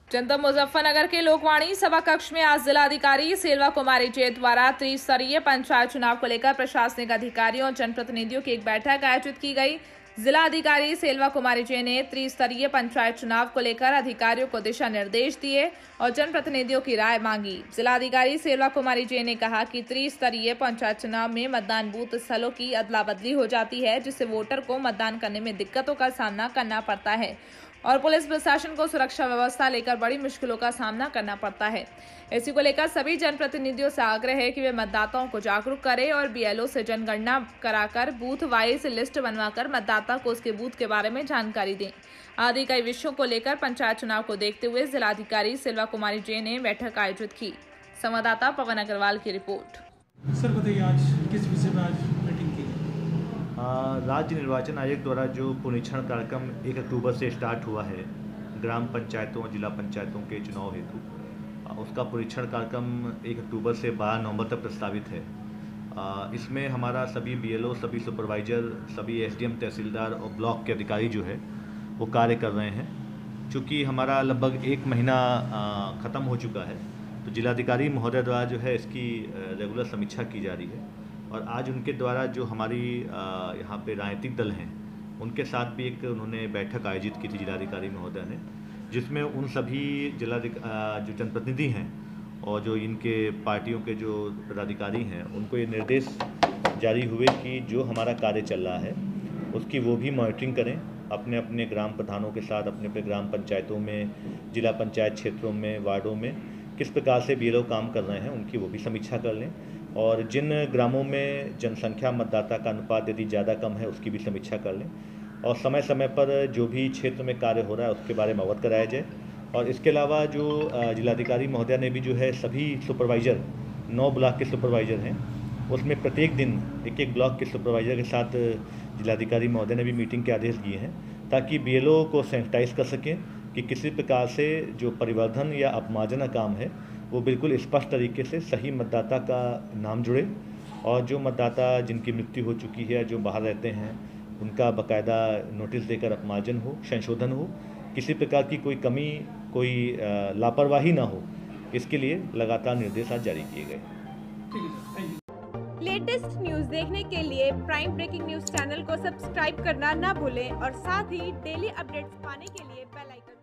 जनपद मुजफ्फरनगर के लोकवाणी सभा कक्ष में आज जिलाधिकारी सेल्वा कुमारी जे द्वारा त्रिस्तरीय पंचायत चुनाव को लेकर प्रशासनिक अधिकारियों और जनप्रतिनिधियों की एक बैठक आयोजित की गई। जिलाधिकारी सेल्वा कुमारी जे ने त्रिस्तरीय पंचायत चुनाव को लेकर अधिकारियों को दिशा निर्देश दिए और जनप्रतिनिधियों की राय मांगी। जिलाधिकारी सेल्वा कुमारी जे ने कहा कि त्रिस्तरीय पंचायत चुनाव में मतदान बूथ स्थलों की अदला बदली हो जाती है, जिससे वोटर को मतदान करने में दिक्कतों का सामना करना पड़ता है और पुलिस प्रशासन को सुरक्षा व्यवस्था लेकर बड़ी मुश्किलों का सामना करना पड़ता है। इसी को लेकर सभी जनप्रतिनिधियों से आग्रह है कि वे मतदाताओं को जागरूक करें और बीएलओ से जनगणना कराकर बूथ वाइज लिस्ट बनवाकर मतदाता को उसके बूथ के बारे में जानकारी दें। आदि कई विषयों को लेकर पंचायत चुनाव को देखते हुए जिलाधिकारी सेल्वा कुमारी जे ने बैठक आयोजित की। संवाददाता पवन अग्रवाल की रिपोर्ट। सर बताइए, आज किस विषय में आज मीटिंग की? राज्य निर्वाचन आयोग द्वारा जो पुनरीक्षण कार्यक्रम 1 अक्टूबर से स्टार्ट हुआ है ग्राम पंचायतों और जिला पंचायतों के चुनाव हेतु, उसका पुनरीक्षण कार्यक्रम 1 अक्टूबर से 12 नवंबर तक प्रस्तावित है। इसमें हमारा सभी बीएलओ, सभी सुपरवाइजर, सभी एसडीएम, तहसीलदार और ब्लॉक के अधिकारी जो है वो कार्य कर रहे हैं। चूँकि हमारा लगभग 1 महीना ख़त्म हो चुका है, तो जिलाधिकारी महोदय द्वारा जो है इसकी रेगुलर समीक्षा की जा रही है और आज उनके द्वारा जो हमारी यहाँ पे राजनीतिक दल हैं उनके साथ भी एक उन्होंने बैठक आयोजित की थी जिलाधिकारी महोदय ने, जिसमें उन सभी जो जनप्रतिनिधि हैं और जो इनके पार्टियों के जो पदाधिकारी हैं उनको ये निर्देश जारी हुए कि जो हमारा कार्य चल रहा है उसकी वो भी मॉनिटरिंग करें, अपने अपने ग्राम प्रधानों के साथ, अपने अपने ग्राम पंचायतों में, जिला पंचायत क्षेत्रों में, वार्डों में किस प्रकार से बीएलओ काम कर रहे हैं उनकी वो भी समीक्षा कर लें और जिन ग्रामों में जनसंख्या मतदाता का अनुपात यदि ज़्यादा कम है उसकी भी समीक्षा कर लें और समय समय पर जो भी क्षेत्र में कार्य हो रहा है उसके बारे में अवगत कराया जाए। और इसके अलावा जो जिलाधिकारी महोदय ने भी जो है सभी सुपरवाइज़र, 9 ब्लॉक के सुपरवाइज़र हैं, उसमें प्रत्येक दिन एक एक ब्लॉक के सुपरवाइज़र के साथ जिलाधिकारी महोदय ने भी मीटिंग के आदेश दिए हैं ताकि बीएलओ को सेंसिटाइज कर सकें कि किसी प्रकार से जो परिवर्धन या अपमार्जन काम है वो बिल्कुल स्पष्ट तरीके से सही मतदाता का नाम जुड़े और जो मतदाता जिनकी मृत्यु हो चुकी है, जो बाहर रहते हैं, उनका बाकायदा नोटिस देकर अपमार्जन हो, संशोधन हो, किसी प्रकार की कोई कमी, कोई लापरवाही ना हो, इसके लिए लगातार निर्देश आज जारी किए गए। लेटेस्ट न्यूज देखने के लिए प्राइम ब्रेकिंग न्यूज चैनल को सब्सक्राइब करना ना भूलें और साथ ही डेली अपडेट्स पाने के लिए बेल आइकन